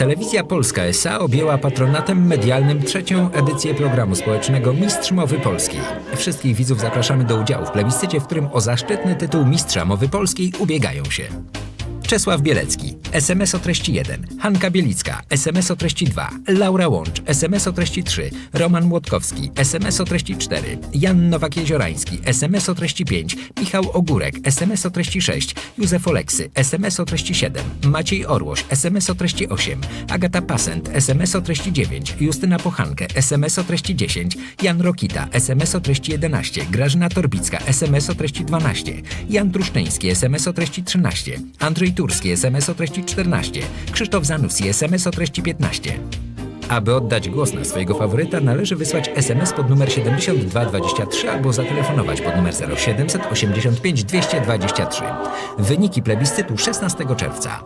Telewizja Polska S.A. objęła patronatem medialnym trzecią edycję programu społecznego Mistrz Mowy Polskiej. Wszystkich widzów zapraszamy do udziału w plebiscycie, w którym o zaszczytny tytuł Mistrza Mowy Polskiej ubiegają się Czesław Bielecki, SMS o treści 1, Hanka Bielicka, SMS o treści 2, Laura Łącz, SMS o treści 3, Roman Młotkowski, SMS o treści 4, Jan Nowak-Jeziorański, SMS o treści 5, Michał Ogórek, SMS o treści 6, Józef Oleksy, SMS o treści 7, Maciej Orłoś, SMS o treści 8, Agata Pasent, SMS o treści 9, Justyna Pochankę, SMS o treści 10, Jan Rokita, SMS o treści 11, Grażyna Torbicka, SMS o treści 12, Jan Truszczyński, SMS o treści 13, Andrzej Turski, SMS o treści 14, Krzysztof Zanussi, SMS o treści 15. Aby oddać głos na swojego faworyta, należy wysłać SMS pod numer 7223 albo zatelefonować pod numer 0700 85 223. Wyniki plebiscytu 16 czerwca.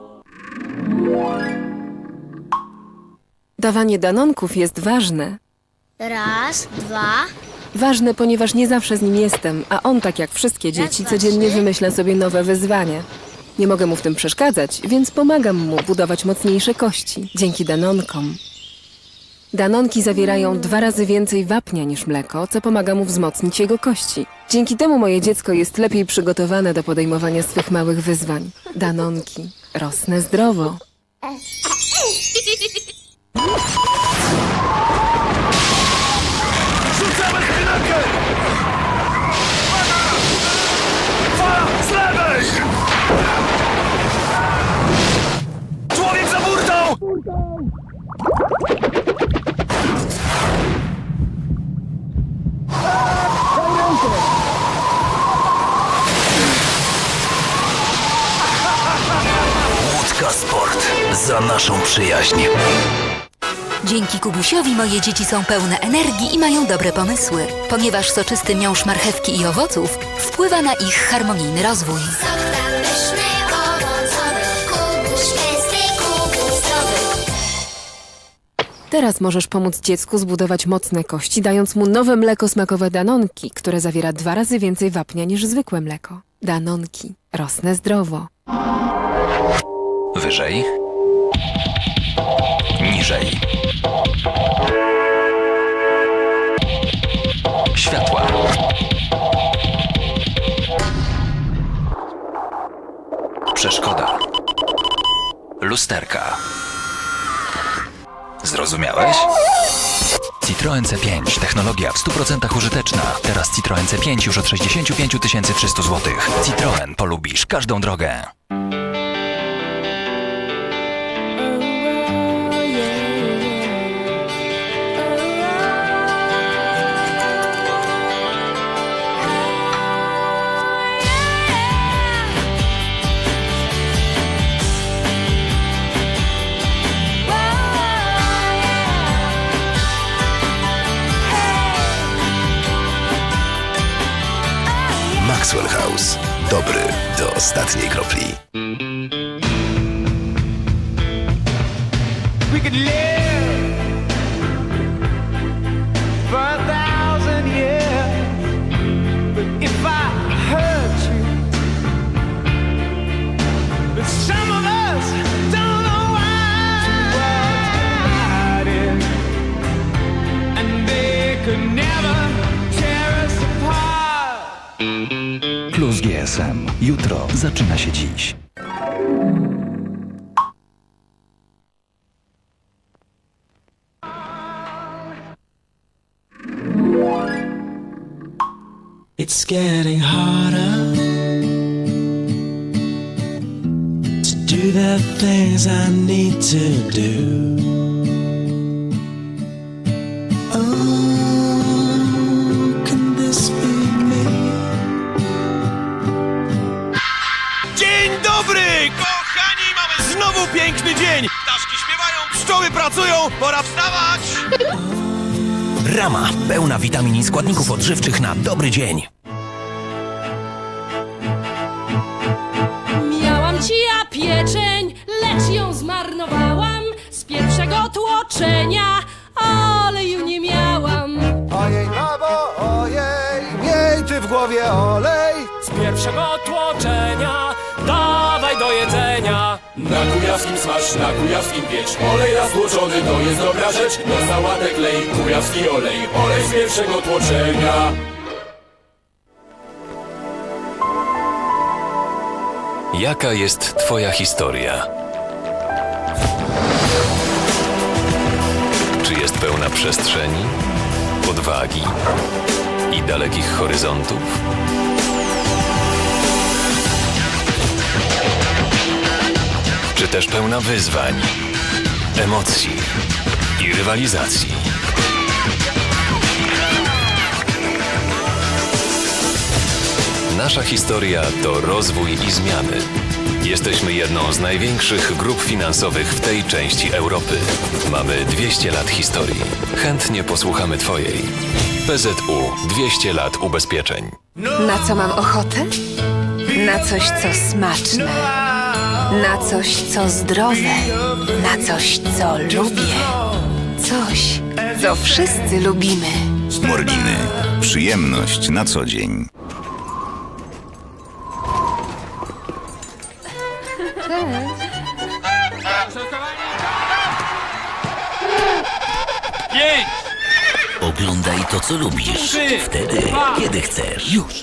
Dawanie danonków jest ważne. Raz, dwa. Ważne, ponieważ nie zawsze z nim jestem, a on, tak jak wszystkie dzieci, codziennie wymyśla sobie nowe wyzwania. Nie mogę mu w tym przeszkadzać, więc pomagam mu budować mocniejsze kości dzięki danonkom. Danonki zawierają 2 razy więcej wapnia niż mleko, co pomaga mu wzmocnić jego kości. Dzięki temu moje dziecko jest lepiej przygotowane do podejmowania swych małych wyzwań. Danonki. Rosnę zdrowo. Rzucamy spinakę! Fala z lewej! Człowiek za burtą! Łódka Sport. Za naszą przyjaźń. Dzięki Kubusiowi moje dzieci są pełne energii i mają dobre pomysły, ponieważ soczysty miąższ marchewki i owoców wpływa na ich harmonijny rozwój. Teraz możesz pomóc dziecku zbudować mocne kości, dając mu nowe mleko smakowe Danonki, które zawiera 2 razy więcej wapnia niż zwykłe mleko. Danonki. Rosnę zdrowo. Wyżej. Niżej. Światła. Przeszkoda. Lusterka. Zrozumiałeś? Citroen C5. Technologia w 100% użyteczna. Teraz Citroen C5 już od 65 300 zł. Citroen. Polubisz każdą drogę. Maxwell House. Dobry do ostatniej kropli. We could live for 1,000 years, but if I hurt you, but some of us don't know why, and they could never tear us apart. Plus GSM. Jutro zaczyna się dziś. It's getting harder to do the things I need to do. Kochani, mamy znowu piękny dzień! Ptaszki śpiewają, pszczoły pracują, pora wstawać! Rama, pełna witamin i składników odżywczych na dobry dzień. Miałam ci ja pieczeń, lecz ją zmarnowałam z pierwszego tłoczenia, oleju nie miałam. Ojej, mamo, ojej, miej ty w głowie olej. Z pierwszego tłoczenia dawaj do jedzenia. Na kujawskim smaż, na kujawskim piecz. Olej roztłoczony to jest dobra rzecz. Do sałatek lej, kujawski olej. Olej z pierwszego tłoczenia. Jaka jest twoja historia? Czy jest pełna przestrzeni, odwagi i dalekich horyzontów? Czy też pełna wyzwań, emocji i rywalizacji? Nasza historia to rozwój i zmiany. Jesteśmy jedną z największych grup finansowych w tej części Europy. Mamy 200 lat historii. Chętnie posłuchamy twojej. PZU 200 lat ubezpieczeń. Na co mam ochotę? Na coś, co smaczne. Na coś, co zdrowe. Na coś, co lubię. Coś, co wszyscy lubimy. Morginy. Przyjemność na co dzień. Oglądaj to, co lubisz. Wtedy, kiedy chcesz. Już.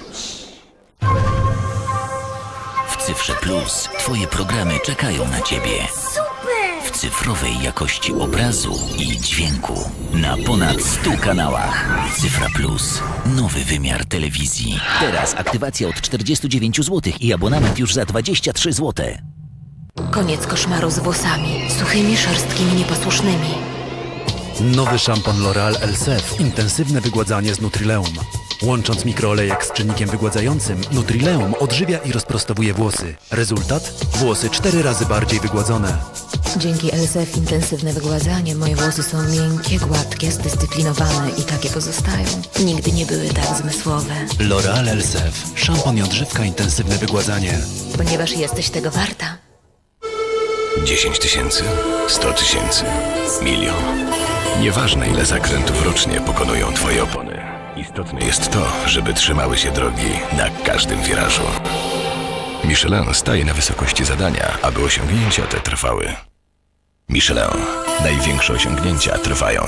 W Cyfrze Plus twoje programy czekają na ciebie. W cyfrowej jakości obrazu i dźwięku. Na ponad 100 kanałach. Cyfra Plus. Nowy wymiar telewizji. Teraz aktywacja od 49 zł i abonament już za 23 zł. Koniec koszmaru z włosami, suchymi, szorstkimi, nieposłusznymi. Nowy szampon L'Oréal Elsef. Intensywne wygładzanie z Nutrileum. Łącząc mikroolejek z czynnikiem wygładzającym, Nutrileum odżywia i rozprostowuje włosy. Rezultat? Włosy 4 razy bardziej wygładzone. Dzięki Elsef intensywne wygładzanie moje włosy są miękkie, gładkie, zdyscyplinowane i takie pozostają. Nigdy nie były tak zmysłowe. L'Oréal Elsef. Szampon i odżywka intensywne wygładzanie. Ponieważ jesteś tego warta. 10 tysięcy, 100 tysięcy, milion. Nieważne, ile zakrętów rocznie pokonują twoje opony. Istotne jest to, żeby trzymały się drogi na każdym wirażu. Michelin staje na wysokości zadania, aby osiągnięcia te trwały. Michelin. Największe osiągnięcia trwają.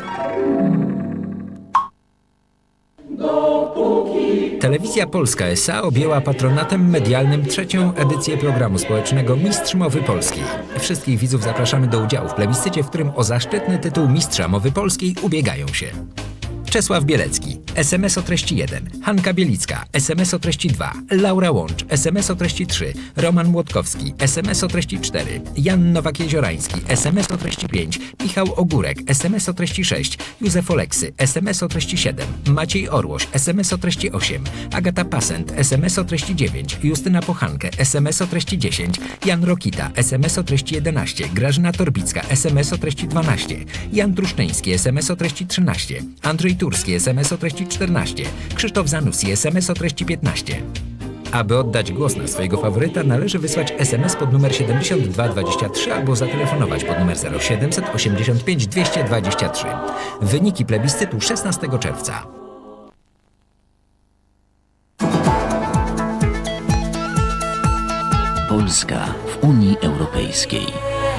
Telewizja Polska S.A. objęła patronatem medialnym 3. edycję programu społecznego Mistrz Mowy Polskiej. Wszystkich widzów zapraszamy do udziału w plebiscycie, w którym o zaszczytny tytuł Mistrza Mowy Polskiej ubiegają się Czesław Bielecki, SMS o treści 1, Hanka Bielicka, SMS o treści 2, Laura Łącz, SMS o treści 3, Roman Młotkowski, SMS o treści 4, Jan Nowak-Jeziorański, SMS o treści 5, Michał Ogórek, SMS o treści 6, Józef Oleksy, SMS o treści 7, Maciej Orłoś, SMS o treści 8, Agata Pasent, SMS o treści 9, Justyna Pochankę, SMS o treści 10, Jan Rokita, SMS o treści 11, Grażyna Torbicka, SMS o treści 12, Jan Truszczyński, SMS o treści 13, Andrzej Turski, SMS o treści 14, Krzysztof Zanussi, SMS o treści 15. Aby oddać głos na swojego faworyta, należy wysłać SMS pod numer 7223 albo zatelefonować pod numer 0700 85 223. Wyniki plebiscytu 16 czerwca. Polska w Unii Europejskiej.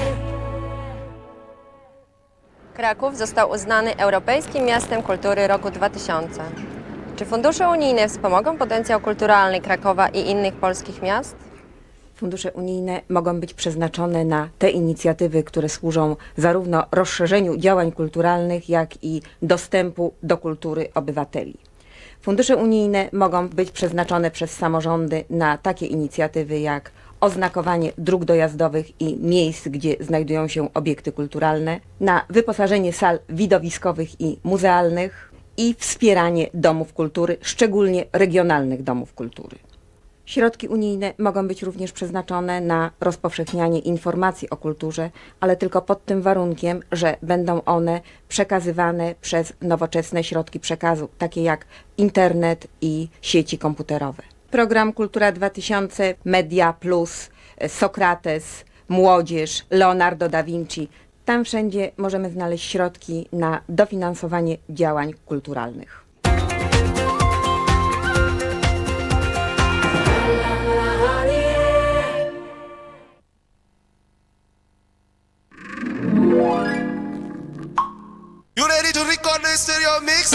Kraków został uznany Europejskim Miastem Kultury roku 2000. Czy fundusze unijne wspomogą potencjał kulturalny Krakowa i innych polskich miast? Fundusze unijne mogą być przeznaczone na te inicjatywy, które służą zarówno rozszerzeniu działań kulturalnych, jak i dostępu do kultury obywateli. Fundusze unijne mogą być przeznaczone przez samorządy na takie inicjatywy jak oznakowanie dróg dojazdowych i miejsc, gdzie znajdują się obiekty kulturalne, na wyposażenie sal widowiskowych i muzealnych i wspieranie domów kultury, szczególnie regionalnych domów kultury. Środki unijne mogą być również przeznaczone na rozpowszechnianie informacji o kulturze, ale tylko pod tym warunkiem, że będą one przekazywane przez nowoczesne środki przekazu, takie jak internet i sieci komputerowe. Program Kultura 2000, Media Plus, Sokrates, Młodzież, Leonardo da Vinci. Tam wszędzie możemy znaleźć środki na dofinansowanie działań kulturalnych. stereo mix.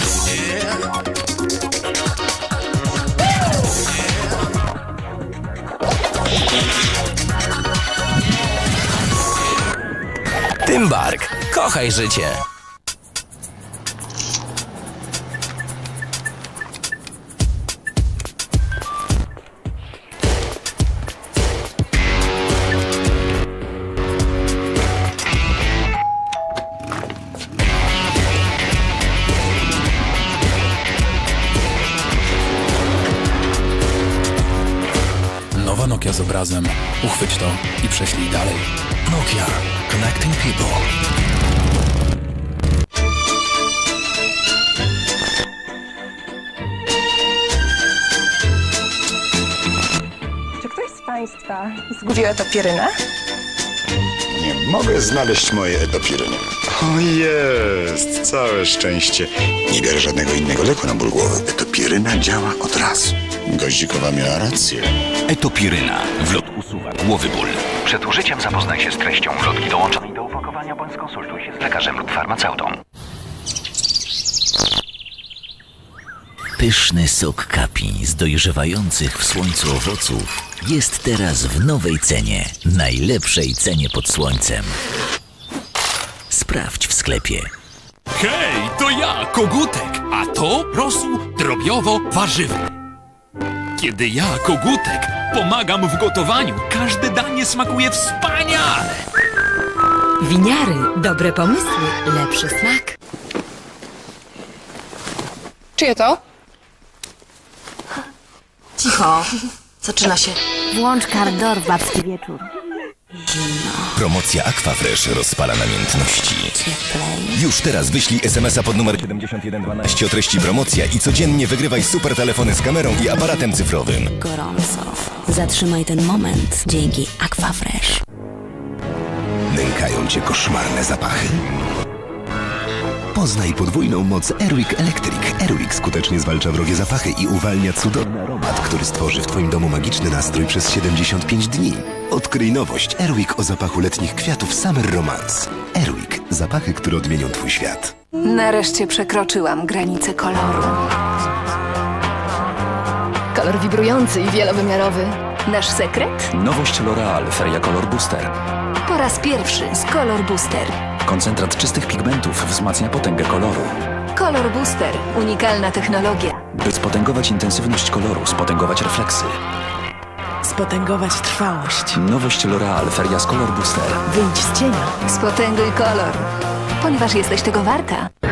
Tymbark, kochaj życie. Nowa Nokia z obrazem. Uchwyć to i prześlij dalej. Nokia. Connecting people. Czy ktoś z Państwa zgubił etopirynę? Nie mogę znaleźć mojej etopiryny. O, jest, całe szczęście. Nie biorę żadnego innego leku na ból głowy. Etopiryna działa od razu. Goździkowa miała rację. Etopiryna. Wlot usuwa głowy ból. Przed użyciem zapoznaj się z treścią wlotki dołączonej do opakowania bądź skonsultuj się z lekarzem lub farmaceutą. Pyszny sok kapi z dojrzewających w słońcu owoców jest teraz w nowej cenie. Najlepszej cenie pod słońcem. Sprawdź w sklepie. Hej, to ja, Kogutek, a to rosół drobiowo-warzywy. Kiedy ja, Kogutek, pomagam w gotowaniu, każde danie smakuje wspaniale. Winiary, dobre pomysły, lepszy smak. Czyje to? Cicho, zaczyna się. Włącz Cardor w babski wieczór. Promocja Aquafresh rozpala namiętności. Już teraz wyślij SMS-a pod numer 7112 o treści promocja i codziennie wygrywaj super telefony z kamerą i aparatem cyfrowym. Gorąco. Zatrzymaj ten moment dzięki Aquafresh. Nękają cię koszmarne zapachy? Poznaj podwójną moc Airwick Electric. Airwick skutecznie zwalcza wrogie zapachy i uwalnia cudowny aromat, który stworzy w twoim domu magiczny nastrój przez 75 dni. Odkryj nowość Airwick o zapachu letnich kwiatów Summer Romance. Airwick. Zapachy, które odmienią twój świat. Nareszcie przekroczyłam granicę koloru. Kolor wibrujący i wielowymiarowy. Nasz sekret? Nowość L'Oreal Feria Color Booster. Po raz pierwszy z Color Booster. Koncentrat czystych pigmentów wzmacnia potęgę koloru. Color Booster. Unikalna technologia. By spotęgować intensywność koloru, spotęgować refleksy. Spotęgować trwałość. Nowość L'Oreal Feria z Color Booster. Wyjdź z cienia. Spotęguj kolor. Ponieważ jesteś tego warta.